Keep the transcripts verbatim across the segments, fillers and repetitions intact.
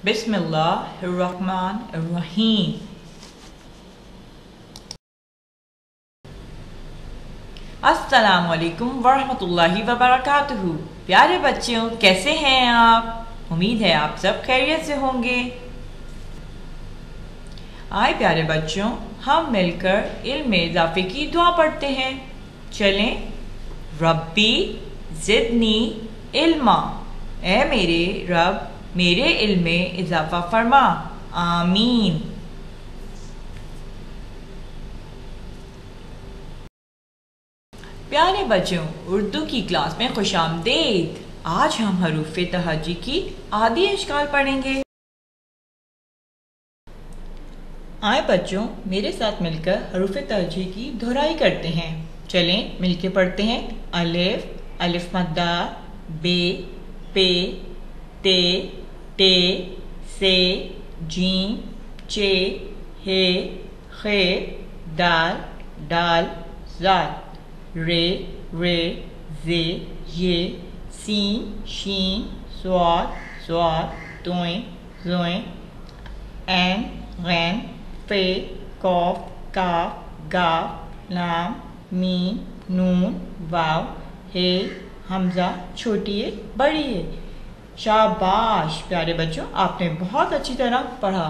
बिस्मिल्लाहिर्रहमानिर्रहीम। अस्सलामुअलैकुम वरहमतुल्लाहि वबरकातुहू। प्यारे बच्चों, कैसे हैं आप? उम्मीद है आप सब खैरियत से होंगे। आए प्यारे बच्चों, हम मिलकर इल्म में इजाफे की दुआ पढ़ते हैं। चलें। रब्बी ज़िदनी इल्मा, ए मेरे रब मेरे इल्म में इजाफा फरमा। आमीन। प्यारे बच्चों, उर्दू की क्लास में खुशामदीद। आज हम हरूफ तहज्जी की आदि अशकाल पढ़ेंगे। आए बच्चों, मेरे साथ मिलकर हरूफ तहज्जी की दोहराई करते हैं। चलें मिलके पढ़ते हैं। अलिफ, अलिफ मद्दा, बे, पे, ते, टे, से, जीम, चे, हे, खे, दाल, डाल, जाल, रे, रे, जे, ये, सीन, शीन, स्वाद, स्वाद, तोएं, जोएं, ऐन, गैन, फे, कौफ, काफ, गाफ, लाम, मीम, नून, वाव, हे, हमजा, छोटी है बड़ी है। शाबाश प्यारे बच्चों, आपने बहुत अच्छी तरह पढ़ा।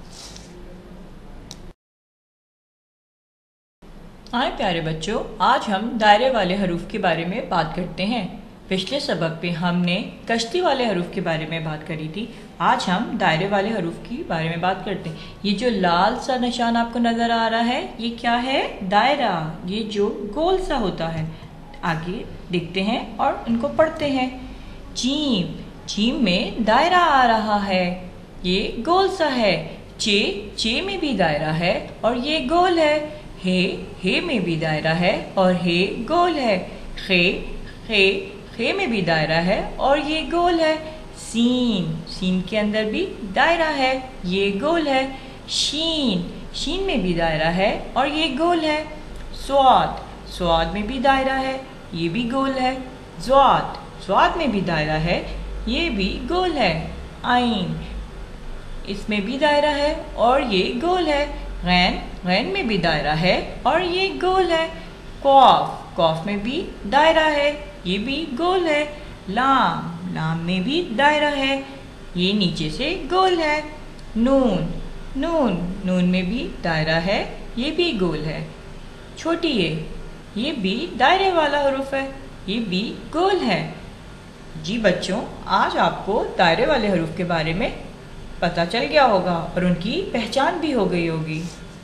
आए प्यारे बच्चों, आज हम दायरे वाले हरूफ के बारे में बात करते हैं। पिछले सबक पे हमने कश्ती वाले हरूफ के बारे में बात करी थी। आज हम दायरे वाले हरूफ के बारे में बात करते हैं। ये जो लाल सा निशान आपको नजर आ रहा है, ये क्या है? दायरा। ये जो गोल सा होता है। आगे देखते हैं और उनको पढ़ते हैं। जीम, जीम में दायरा आ रहा है, ये गोल सा है। चे, चे में भी दायरा है और ये गोल है। हे, हे में भी दायरा है और हे गोल है। खे, खे, खे में भी दायरा है और ये गोल है। सीन, सीन के अंदर भी दायरा है, ये गोल है। शीन, शीन में भी दायरा है और ये गोल है। स्वाद, स्वाद में भी दायरा है, ये भी गोल है। ज़्वाद, ज़्वाद में भी दायरा है, ये भी गोल है। आइन, इसमें भी दायरा है और ये गोल है। गैन, गैन में भी दायरा है और ये गोल है। कौफ, कौफ में भी दायरा है, ये भी गोल है। लाम, लाम में भी दायरा है, ये नीचे से गोल है। नून, नून, नून में भी दायरा है, ये भी गोल है। छोटी ये ये भी दायरे वाला हरूफ है, ये भी गोल है। जी बच्चों, आज आपको दायरे वाले हरूफ के बारे में पता चल गया होगा और उनकी पहचान भी हो गई होगी।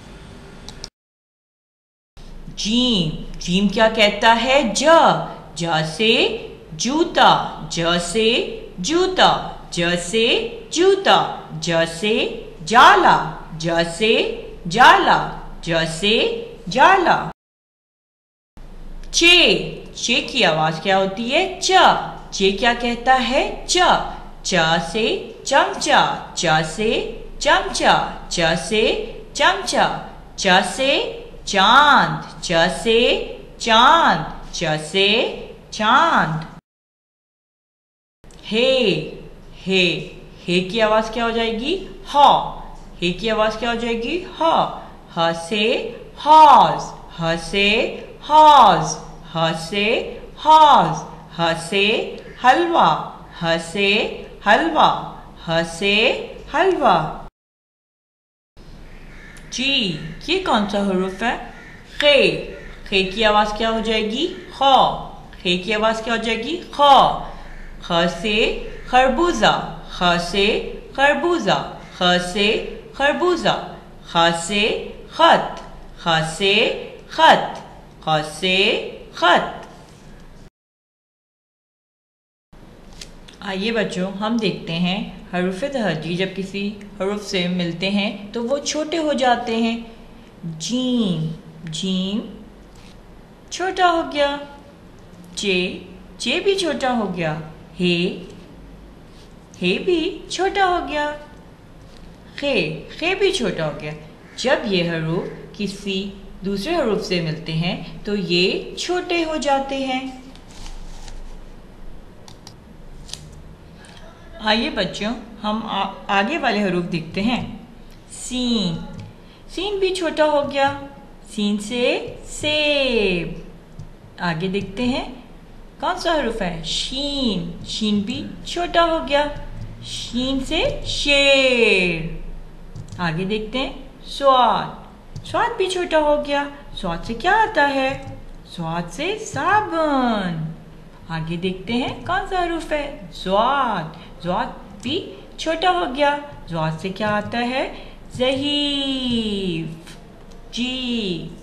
जीम, जीम क्या कहता है? ज, ज से जूता, ज से जूता, ज से जूता, ज से जाला, ज से जाला, ज से जाला। चे, चे की आवाज क्या होती है? च, चे क्या कहता है? च, च से चमचा, च से चमचा, च से चमचा, च से चांद, च से चांद, च से चांद। हे, हे, हे की आवाज क्या हो जाएगी? ह, हे की आवाज क्या हो जाएगी? ह, ह से हौज, ह से हौज, ह से हौज, ह से हलवा, ह से हलवा, ह से हलवा। जी, ये कौन सा हरूफ है? खे, खे की आवाज क्या हो जाएगी? ख, खे की आवाज क्या हो जाएगी? ख, ख से खरबूजा, ख से खरबूजा, ख से खरबूजा, ख से खत, ख से खत, ख से खत। आइए बच्चों, हम देखते हैं हरूफ तहज्जी जब किसी हरूफ से मिलते हैं तो वो छोटे हो जाते हैं। जीम, जीम छोटा हो गया। चे, चे भी छोटा हो गया। हे, हे भी छोटा हो गया। खे, खे भी छोटा हो गया। जब ये हरूफ किसी दूसरे हरूफ से मिलते हैं तो ये छोटे हो जाते हैं। आइए बच्चों, हम आ, आगे वाले हरूफ देखते हैं। सीन, सीन भी छोटा हो गया। सीन से सेब। आगे देखते हैं कौन सा हरूफ है। शीन, शीन भी छोटा हो गया। शीन से शेर। आगे देखते हैं स्वाद, स्वाद भी छोटा हो गया। स्वाद से क्या आता है। स्वाद से साबुन। आगे देखते हैं कौन सा हरूफ है। ज़्वाद, ज़्वाद भी छोटा हो गया। ज़्वाद से क्या आता है। ज़हीफ। जी,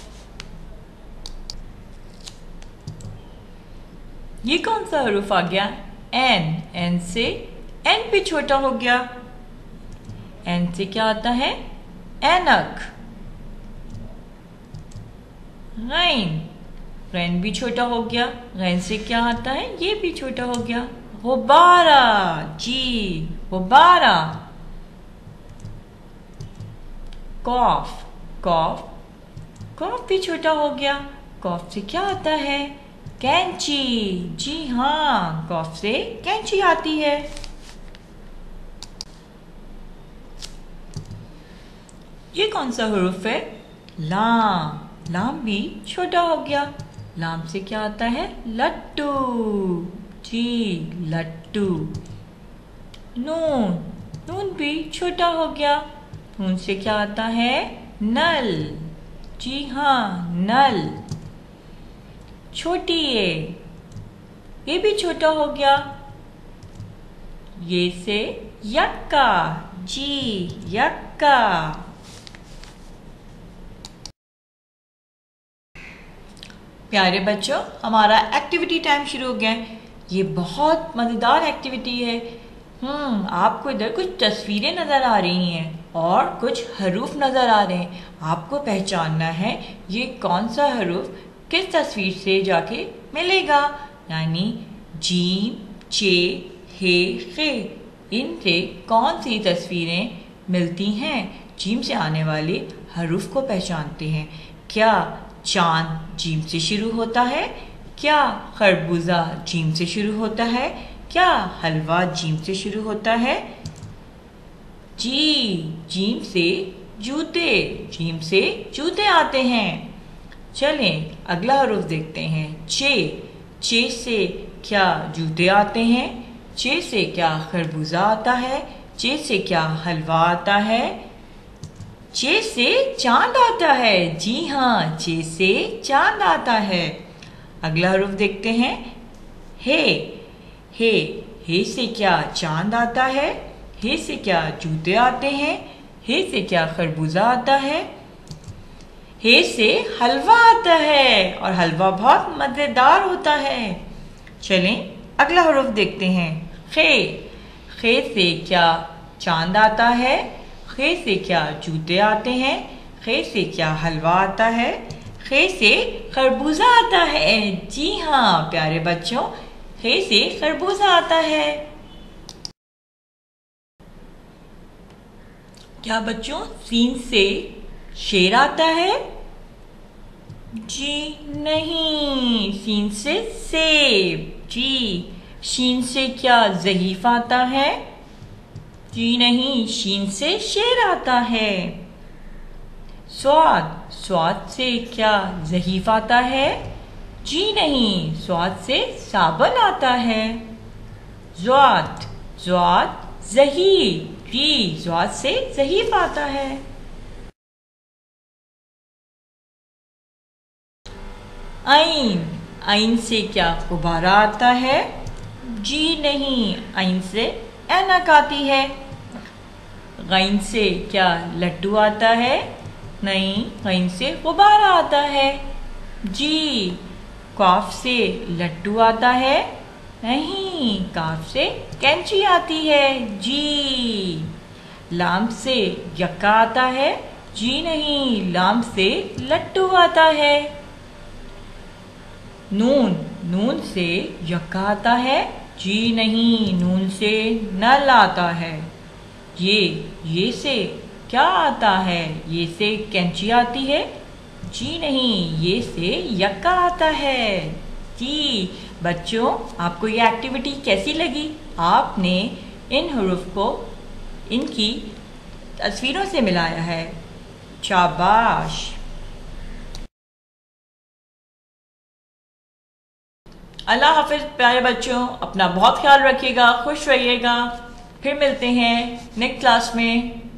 ये कौन सा हरूफ आ गया। एन, एन से एन भी छोटा हो गया। एन से क्या आता है। ऐनक। गैन, गैन भी छोटा हो गया। गैन से क्या आता है। ये भी छोटा हो गया। गुब्बारा, जी गुब्बारा। कॉफ, कॉफ, कॉफ भी छोटा हो गया। कॉफ से क्या आता है। कैंची। जी हाँ, कॉफ से कैंची आती है। ये कौन सा हरूफ है। लाम, लाम भी छोटा हो गया। लाम से क्या आता है। लट्टू। जी लट्टू। नून, नून भी छोटा हो गया। नून से क्या आता है। नल। जी हाँ, नल। छोटी ए, ये भी छोटा हो गया। ये से यक्का। जी यक्का। प्यारे बच्चों, हमारा एक्टिविटी टाइम शुरू हो गया है। ये बहुत मज़ेदार एक्टिविटी है। हम्म आपको इधर कुछ तस्वीरें नज़र आ रही हैं और कुछ हरूफ नज़र आ रहे हैं। आपको पहचानना है ये कौन सा हरूफ किस तस्वीर से जाके मिलेगा। यानी जीम, चे, हे, खे, इनसे कौन सी तस्वीरें मिलती हैं। जीम से आने वाले हरूफ को पहचानते हैं। क्या चांद जीम से शुरू होता है। क्या खरबूजा जीम से शुरू होता है। क्या हलवा जीम से शुरू होता है। जी, जीम से जूते, जीम से जूते आते हैं। चलें अगला हरूफ देखते हैं। चे, चे से क्या जूते आते हैं। चे से क्या खरबूजा आता है। चे से क्या हलवा आता है। चे से चांद आता है। जी हाँ, चे से चांद आता है। अगला हरूफ देखते हैं। हे, हे, हे से क्या चांद आता है। हे से क्या जूते आते हैं। हे से क्या खरबूजा आता है। हे से हलवा आता है और हलवा बहुत मज़ेदार होता है। चलें अगला हरूफ देखते हैं। खे, खे से क्या चांद आता है। खे से क्या जूते आते हैं। खे से क्या हलवा आता है। खे से खरबूजा आता है। जी हाँ प्यारे बच्चों, खे से खरबूजा आता है। क्या बच्चों सीन से शेर आता है। जी नहीं, सीन से सेब। जी, शीन से क्या ज़हीफ आता है। जी नहीं, शीन से शेर आता है। स्वाद, स्वाद से क्या ज़हीफ आता है। जी नहीं, स्वाद से साबुन आता है। ज़्वाद, ज़्वाद ज़हीफ। जी, ज़्वाद से ज़हीफ आता है। आइन, आइन से क्या गुब्बारा आता है। जी नहीं, आइन से ऐनक आती है। गैन से क्या लड्डू आता है। नहीं, गैन से गुब्बारा आता है। जी, काफ से लड्डू आता है। नहीं, काफ से कैंची आती है। जी, लाम से यक्का आता है। जी नहीं, लाम से लट्टू आता है। नून, नून से यक्का आता है। जी नहीं, नून से नल आता है। ये, ये से क्या आता है। ये से कैंची आती है। जी नहीं, ये से यक्का आता है। जी बच्चों, आपको ये एक्टिविटी कैसी लगी। आपने इन हरूफ को इनकी तस्वीरों से मिलाया है। शाबाश। अल्लाह हाफिज प्यारे बच्चों, अपना बहुत ख्याल रखिएगा, खुश रहिएगा। फिर मिलते हैं नेक्स्ट क्लास में।